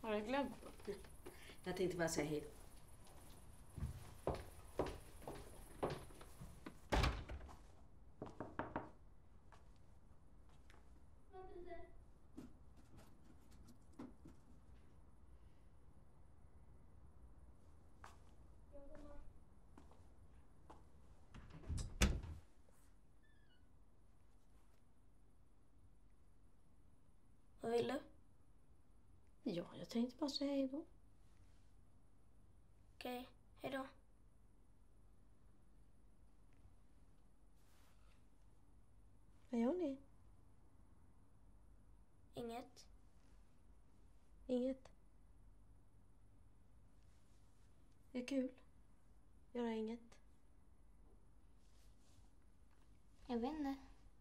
Har du glömt? Jag tänkte bara säga hej. Vad vill du? Ja, jag tänkte bara säga hej då. Okej, hej då. Vad gör ni? Inget. Inget. Det är kul. Göra inget. Jag vet inte.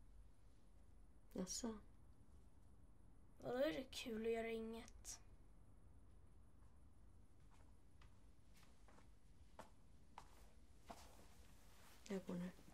Jaså? Vadå är det kul att göra inget? Jag går nu.